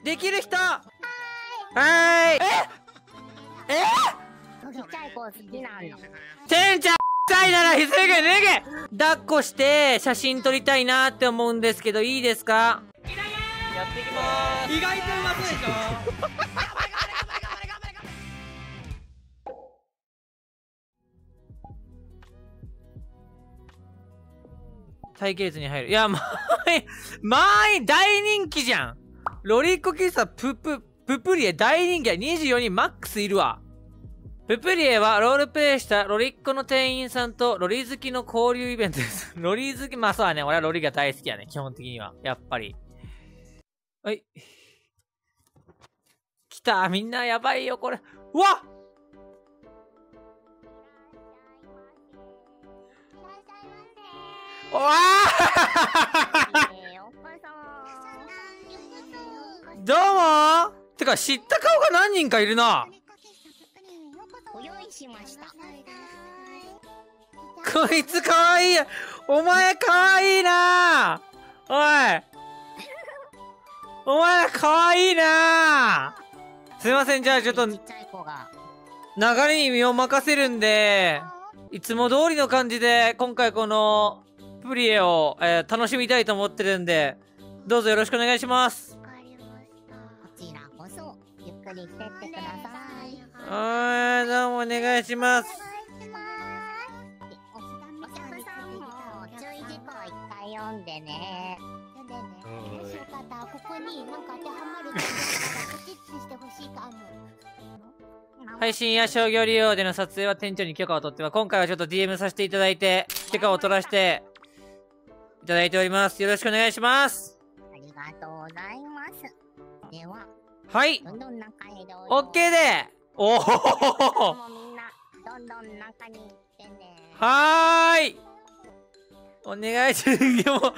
できる人。はーい。 ちっちゃい子好きなの。 てんちゃん臭いならすぐ脱げ。抱っこして写真撮りたいなって思うんですけど、いいですか？やっていきまーす。意外とうまそうでしょ。待機列に入る。いや、満員大人気じゃん。ロリッコ喫茶ププリエ大人気や。24人マックスいるわ。ププリエはロールプレイしたロリッコの店員さんとロリ好きの交流イベントです。ロリ好き、まあそうだね。俺はロリが大好きやね。基本的には。やっぱり。はい。来た。みんなやばいよ、これ。うわっ！わどうもてか知った顔が何人かいるな。 ご用意しました。 こいつかわいい。お前かわいいな。おいお前かわいいな。すいません、じゃあちょっと流れに身を任せるんで、いつも通りの感じで今回このプリエを、楽しみたいと思ってるんで、どうぞよろしくお願いします。 わかりました。こちらこそゆっくりしてってください。 どうもお願いします。 お客さんも注意事項一回読んでね。読んでね。もしよかったらここになんか当てはまるところからポチッとしてほしいかも。 配信や商業利用での撮影は店長に許可を取っては、今回はちょっと DM させていただいて、許可を取らせていただいております。よろしくお願いします。 ありがとうございます。では、 はい。 どんどん中へどうぞ。 オッケーで。おお。 もうみんなどんどん中に行ってね。 はーい。お願いします。でも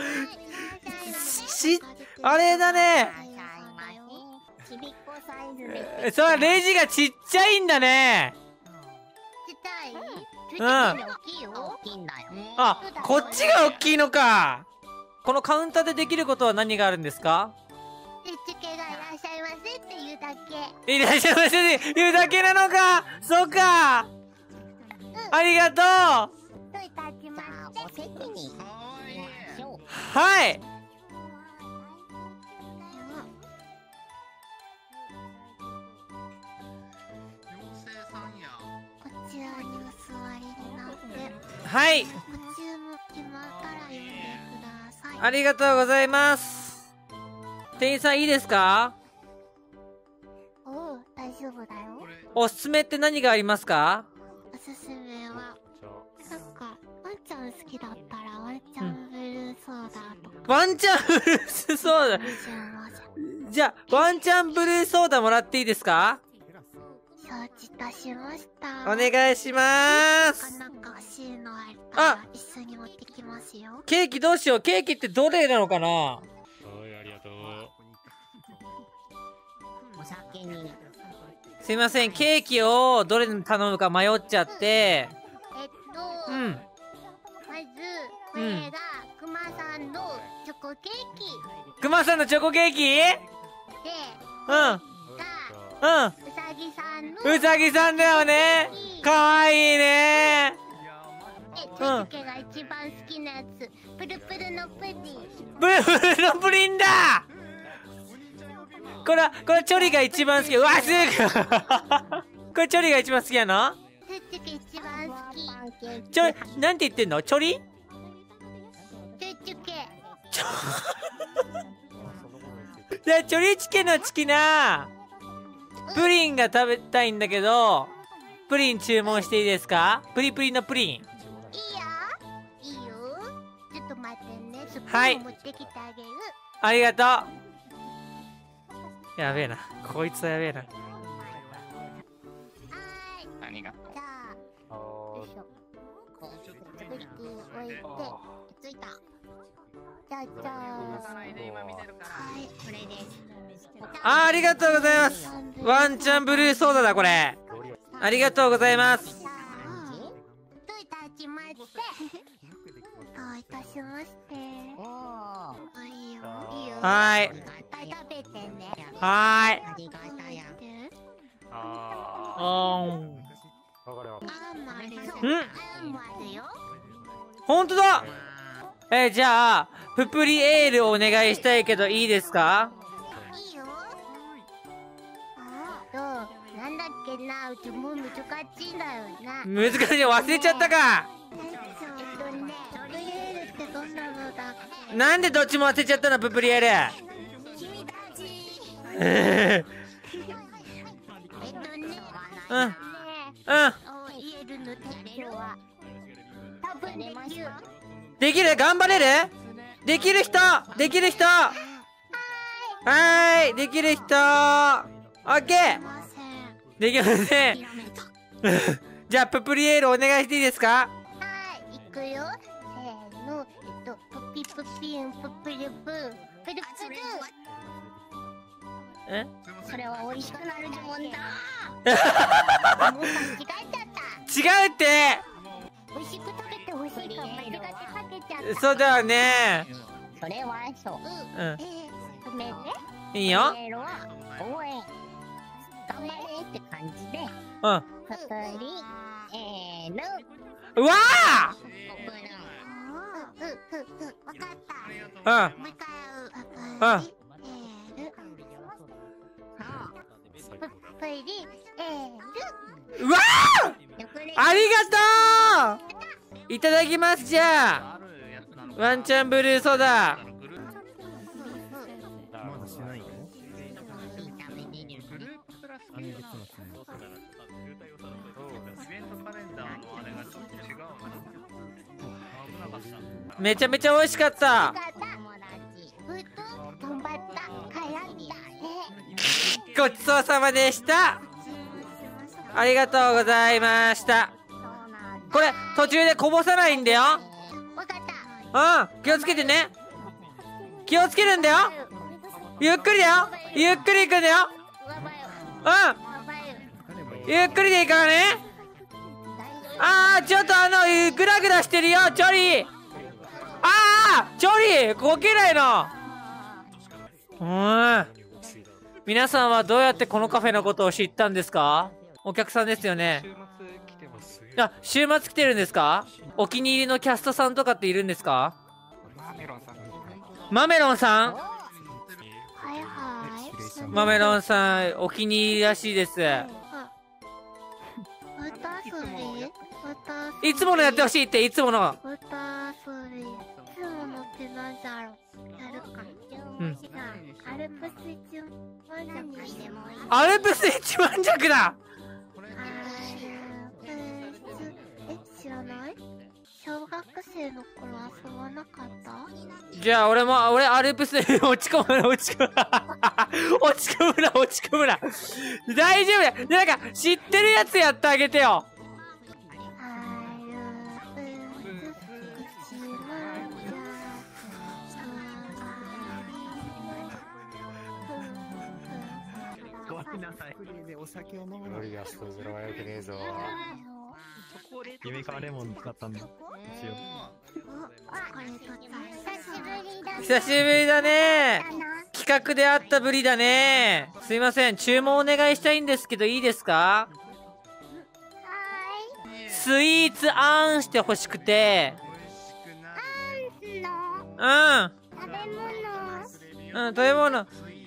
あれだね。 ちびっこサイズで。 そう、レジがちっちゃいんだね。 ちっちゃい？ うん。 大きいよ。大きいんだよ。 あ、こっちが大きいのか。このカウンターでできることは何があるんですか？ 受付がいらっしゃいませっていうだけ。 いらっしゃいませって言うだけなのか。そうか。ありがとう。 どういたしまして。お席に行きましょう。 はい。 こちらにお座りになって。 はい。 ご注文今から読んでください。 ありがとうございます。店員さんいいですか？ おう、大丈夫だよ。 おすすめって何がありますか？ おすすめは、なんか、ワンちゃん好きだったらワンちゃんブルーソーダとか。 ワンチャンブルースソーダ。じゃあ、ワンチャンブルーソーダもらっていいですか？ 承知いたしました。 お願いしまーす。 なんか欲しいのあったら一緒に持ってきますよ。 ケーキどうしよう。ケーキってどれなのかな？ はい、ありがとう。 お酒に。 すいません、ケーキをどれに頼むか迷っちゃって。うん。 まず、これが、くまさんのチョコケーキ。 くまさんのチョコケーキ？ で、 うん。うん。 うさぎさんの。 うさぎさんだよね。かわいいね。 で、つけが一番好きなやつ。プルプルのプディン。 プルプルのプリンだ。これチョリが一番好き。うわ、すげえ。これチョリが一番好きやの？ つけ一番好き。 なんて言ってんの？チョリ？ つけ。 じゃあ、チョリチケのチキな。プリンが食べたいんだけど、プリン注文していいですか？プリプリのプリン。 いいよ。いいよ。ちょっと待ってね。スプはい。 ーン持ってきてあげる。 ありがとう。やべえな。こいつはやべえな。 はーい。 ありがとう。 じゃあ、よいしょ。こう、スプリティ置いて、ついた。じゃあ、じゃあ。はい、これです。 ありがとうございます。ワンチャンブルーソーダだ、これ。ありがとうございます。 どういたしまして。どういたしまして。いいよ、いいよ。 はーい。 いっぱい食べてね。 はーい。 ありがたや。 あうん。 わかるわかる。 あんまるよ。 うんあんまるよ。 ほんとだ。じゃあ、ププリエールお願いしたいけどいいですか？ いいよ。なんだっけな、うちもう難しいんだよな。 難しい、忘れちゃったか。 プリエールってどんなのだっけ？ なんでどっちも忘れちゃったの、ププリエール。 君たち。 うん。うん。 イエルの提供は多分できる。 できる？頑張れる？できる人？できる人？はーい。できる人？オッケー。できません。じゃあ、ププリエールお願いしていいですか？ はい、いくよ。せーの、プピプピン、ププリプン、プルプル。 え？ それは美味しくなる呪文だ。もう間違えちゃった。 違うって。 美味しく食べてほしいから間違ってかけちゃった。 そうだよね。 それはそう。ごめんね。 いいよ。 メールは応援。頑張れって感じで。 うん。 ププリエール。 うわわかった。 ー！ もう一回うん。 ププリエール。 うわー！ありがとう！いただきます、じゃあ。ワンチャンブルーソーダ。 まだしないよ。 めちゃめちゃ美味しかった。 頑張ったからだね。 ごちそうさまでした。ありがとうございました。これ途中でこぼさないんだよ。 わかった。 うん、気をつけてね。気をつけるんだよ。ゆっくりだよ。ゆっくり行くんだよ。うん、ゆっくりでいいからね。ちょっとグラグラしてるよ、チョリー。チョリー、こけないの。皆さんはどうやってこのカフェのことを知ったんですか？お客さんですよね。週末来てるんですか？お気に入りのキャストさんとかっているんですか？マメロンさん？ はいはい。 マメロンさん、お気に入りらしいです。いつものやってほしいって、いつもの。 いつものってなんだろう。やるか。 うん。 アルプス一万弱でもいい。 アルプス一万弱だ。 知らない？小学生の頃遊ばなかった？ じゃあ俺アルプス落ち込むな落ち込むな大丈夫だ。なんか知ってるやつやってあげてよ。 ごめんなさい。でお酒を飲むの。 ロリアスとグラはよくねえぞ。 夢かレモン使ったんだ。一応。 久しぶりだね。企画であったぶりだね。すいません、注文お願いしたいんですけどいいですか？スイーツあんしてほしくて。うん。食べ物。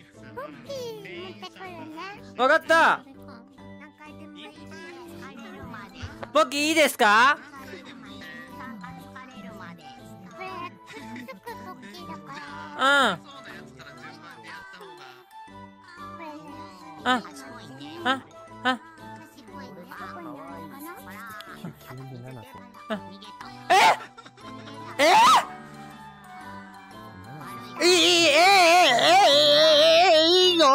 わかった。ポッキーいいですか？うん。いいの？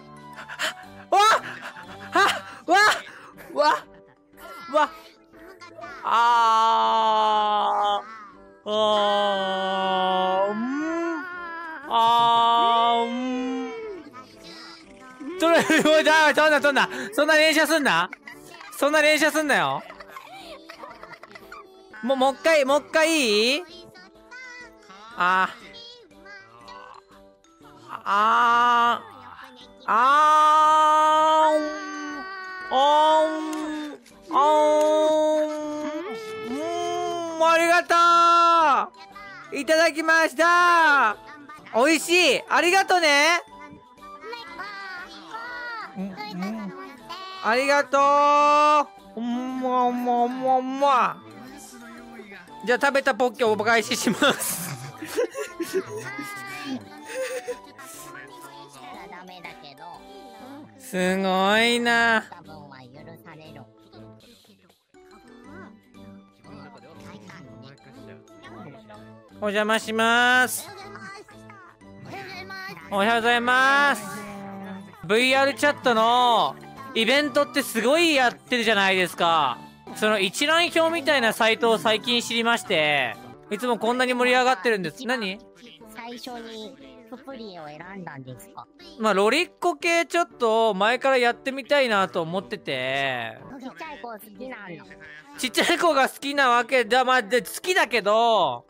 そんな連射すんなよ。もう一回いい？ ありがとう。いただきました。美味しい。ありがとね。ありがとう。じゃあ食べたポッケをお返しします。すごいな。お邪魔します。おはようございます。VR チャットのイベントってすごいやってるじゃないですか。その一覧表みたいなサイトを最近知りまして、いつもこんなに盛り上がってるんです。何？ 最初にププリンを選んだんですか？ まあロリッコ系ちょっと前からやってみたいなと思ってて。 ちっちゃい子好きなの？ ちっちゃい子が好きなわけだ、まあ、で好きだけど、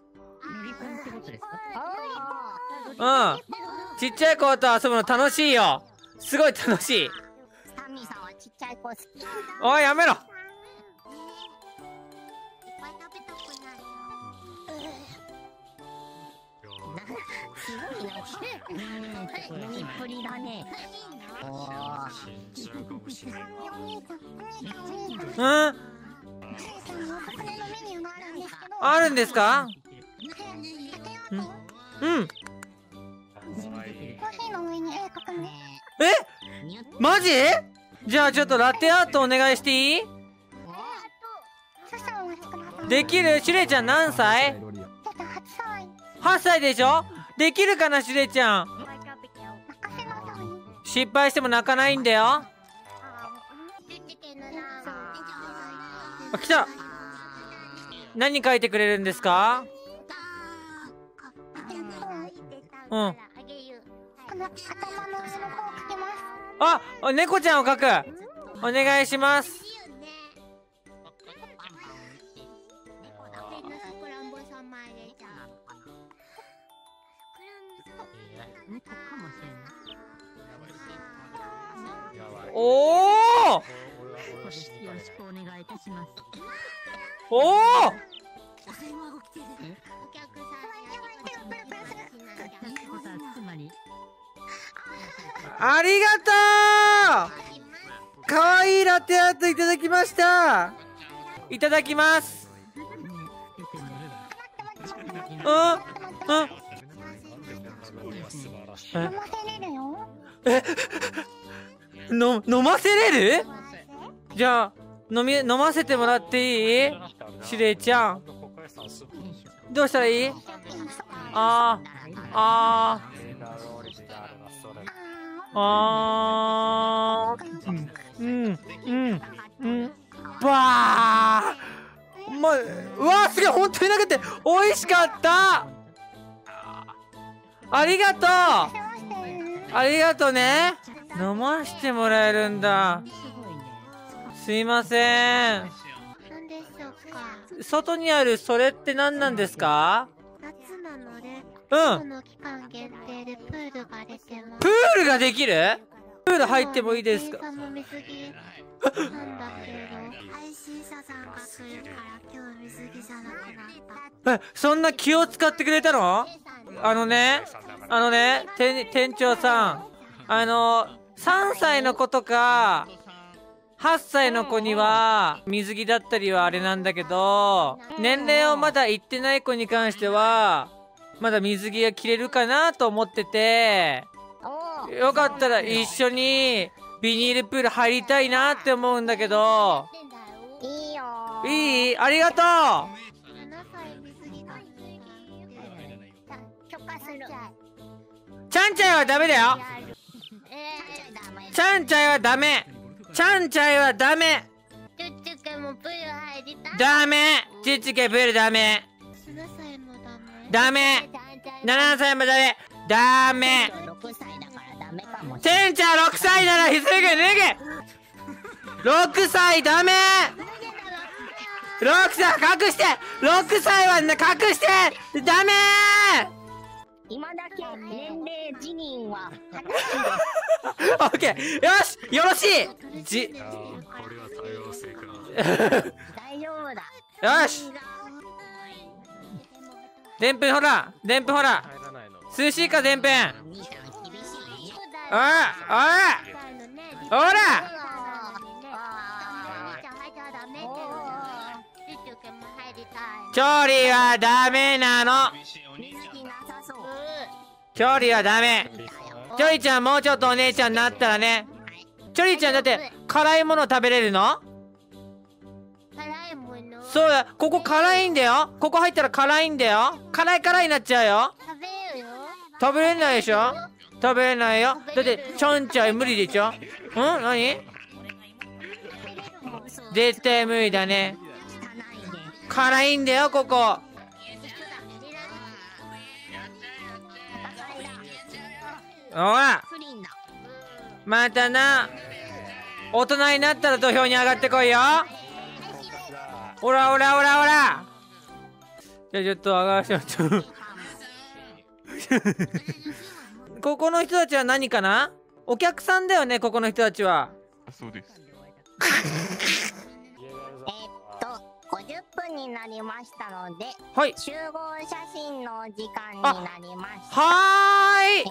うん。ちっちゃい子と遊ぶの楽しいよ。すごい楽しい。 サミさんはちっちゃい子好き。 おい、やめろ。 すごいな。飲みっぷりだね。 うん。あるんですか？うん。え？マジ？じゃあちょっとラテアートお願いしていい？できる？シュレちゃん何歳？8歳でしょ？できるかな、シュレちゃん。失敗しても泣かないんだよ。あ、来た。何書いてくれるんですか？うん。あ、猫ちゃんを描く。お願いします。おお。おお。ありがとう。かわいいラテアートいただきました。いただきます。飲ませれる？じゃあ飲ませてもらっていい？シュレイちゃんどうしたらいい？あばー、うわー、すげえ、本当に投げて美味しかった。ありがとう。ありがとね。飲ましてもらえるんだ。すいません。外にあるそれって何なんですか？ 夏なので、 うん。 の期間限定でプールが出てます。 プールができる？プール入ってもいいですか？ の水着なんだけど、配信者さんが来るから今日水着じゃなくなった。 そんな気を使ってくれたの？店長さん、3歳の子とか8歳の子には水着だったりはあれなんだけど、年齢をまだ言ってない子に関してはまだ水着が着れるかなと思ってて、よかったら一緒にビニールプール入りたいなって思うんだけど。 いいよ。 いい？ありがとう。 許可する。 ちゃんちゃいはダメだよ。ちゃんちゃいはダメ。ちゃんちゃいはダメ。 ちゅっちゅけもプール入りたい。 ダメ。ちっちけプールダメ。 7歳もダメ。7歳もダメ。ダメ。 6歳だからダメかも。 てんちゃん6歳ならすぐ脱げ。6歳ダメ。6歳隠して。6歳は隠して。ダメ。 今だけ年齢辞任はオッケー、よし、よろしい。 これは多様性か。 大丈夫だ。 よし。でんぷんほら、でんぷんほら。 入らないの。 涼しいか、でんぷん。 兄さん厳しい。 おい、おい、ほら。調理はダメなの。調理はダメ。チョリちゃん、もうちょっとお姉ちゃんになったらね。チョリちゃんだって辛いもの食べれるの？ 辛いもの。 そうだ、ここ辛いんだよ。ここ入ったら辛いんだよ。辛いになっちゃうよ。 食べるよ。 食べれないでしょ？食べれないよ。だってちょんちゃい無理でしょ？何？絶対無理だね。辛いんだよ、ここ。ほら、またな。大人になったら土俵に上がってこいよ。ほらほらほらほら。じゃあちょっと上がらせてもらって。ここの人たちは何かな？お客さんだよね、ここの人たちは。 そうです。 50分になりましたので、 はい。 集合写真の時間になりました。 はーい。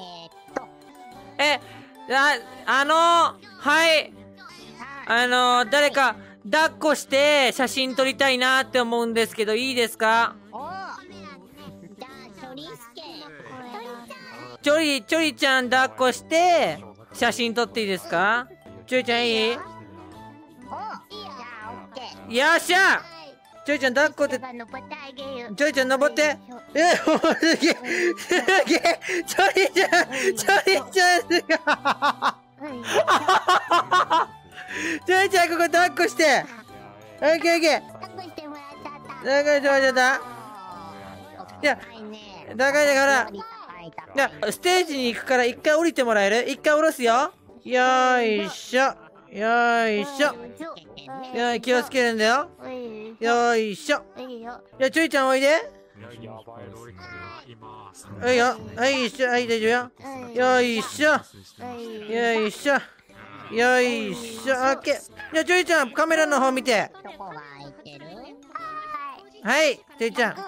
はい。誰か抱っこして写真撮りたいなって思うんですけど、いいですか？ じゃあ、チョリスケ。 チョリちゃん抱っこして写真撮っていいですか？チョリちゃんいい？ じゃあ、オッケー。 よっしゃ！チョリちゃん抱っこって、チョリちゃん登って。すげえ、すげえ、チョリちゃんすごい。チョリちゃんここ抱っこして。オッケーオッケー。 抱っこしてもらっちゃった。 抱っこしてもらっちゃった。いや、高いだから。じゃあ、ステージに行くから一回降りてもらえる？一回降ろすよ。よーいしょ。よーいしょ。気をつけるんだよ。よーいしょ。じゃあ、チョリちゃんおいで。はいよ。はい一緒。はい、大丈夫よ。よいしょ。よいしょ。よいしょ。オッケー。じゃあ、チョリちゃん、カメラの方見て。 どこが空いてる？ はい、チョリちゃん。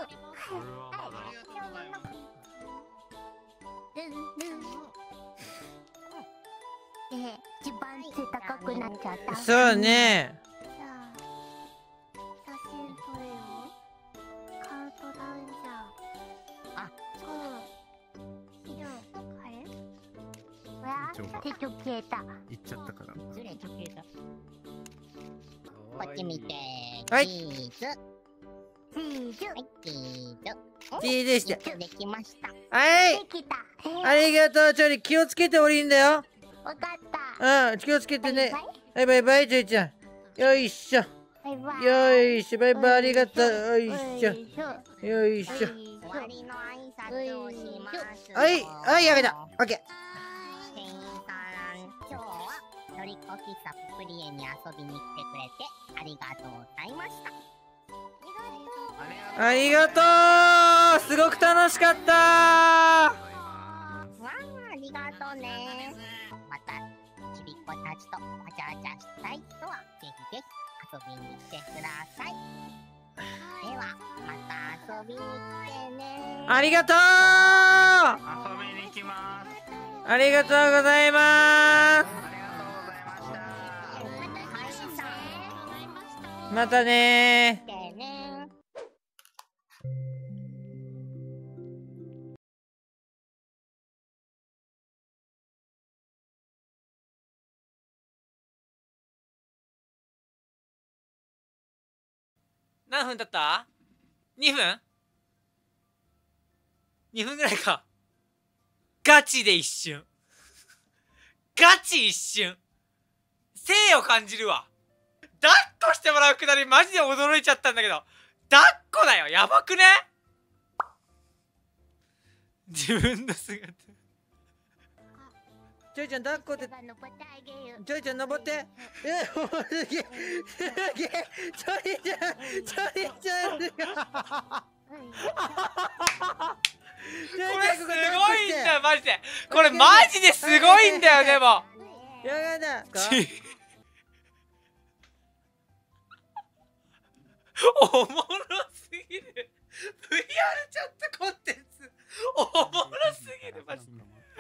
一番背高くなっちゃった。 そうね。 写真撮れよ。カウントダウンじゃん。あれ？わあ、手帳消えた。 行っちゃったから。 こっち見て。 はいチーズ。はい、チーズ。 チーズして。 できました。 はい。 できた。 ありがとう、チョリ。気をつけて降りんだよ。 わかった。 うん、気をつけてね。はい、バイバイ、チョリちゃん。よいしょ。 バイバイ。 よいしょ、バイバイ、ありがとう。よいしょ。よいしょ。 終わりの挨拶をします。 はい、はい、やめた。オッケー。 店員さん、今日はのりこ喫茶ププリエに遊びに来てくれてありがとうございました。 ありがとう。すごく楽しかった。 わあ、ありがとうね。またちびっこたちとわちゃわちゃしたい人はぜひぜひ遊びに来てください。ではまた遊びに来てね。 ありがとう。 遊びに行きます。 ありがとうございます。またねー。何分経った？ 2 分 ?2 分ぐらいか。ガチで一瞬。ガチ一瞬。生を感じるわ。抱っこしてもらうくだりマジで驚いちゃったんだけど。抱っこだよ。やばくね？自分の姿。ちょいちゃん抱っこって。ちょいちゃん登って。すげえ。すげえ。ちょいちゃん。ちょいちゃん。 れすごいんだよマジで。これマジですごいんだよでも。 やだおもろすぎる。VR チャットコンテンツおもろすぎるマジで。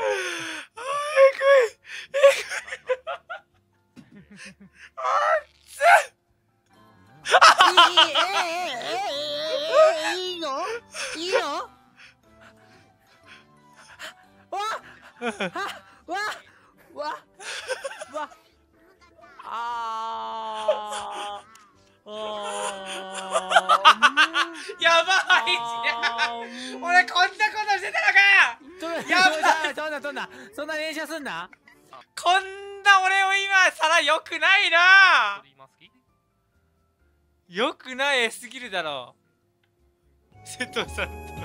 いいのやばいじゃん。俺こんなことしてたのか。やばい。 そんな連射すんな。 こんな俺を今さらよくないな。よくないすぎるだろ。瀬戸さん